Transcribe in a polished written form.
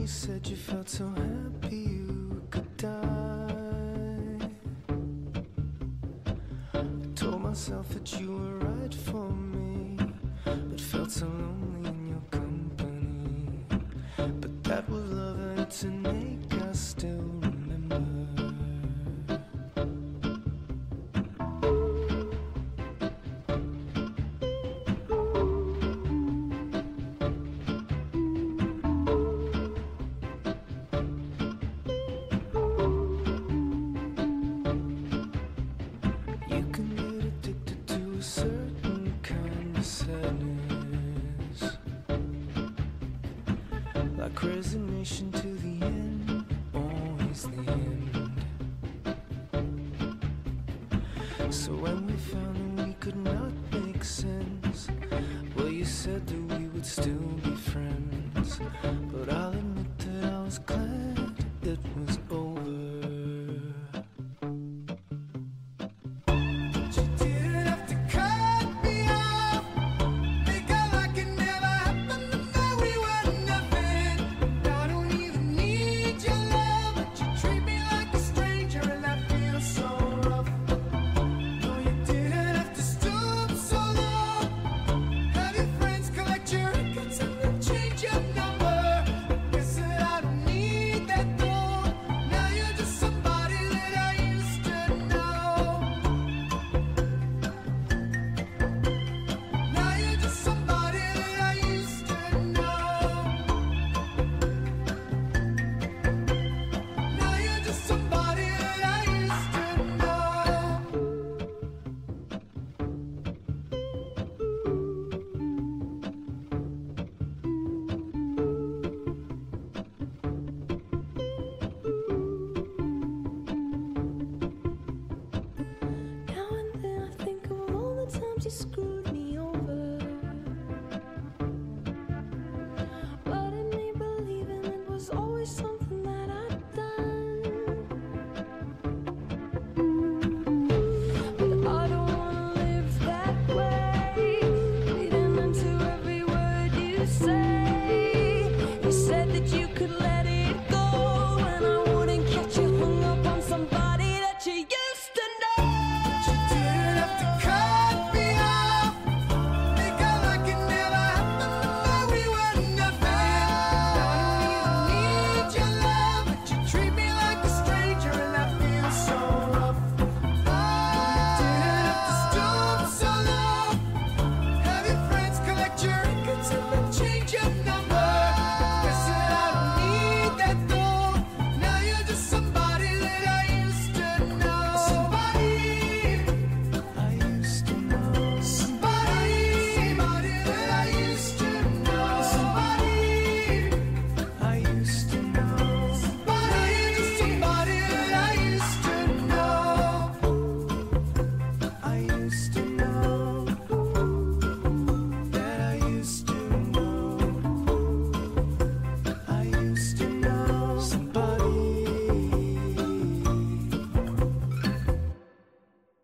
you said you felt so happy you could die. I told myself that you were right for me, but felt so lonely in your company. But that was love and it's an ache I still remember. You can get addicted to a certain kind of sadness, like resignation to the end, always the end. So when we found that we could not make sense, well, you said that we would still be friends. But I'll admit that I was glad it was over. You screw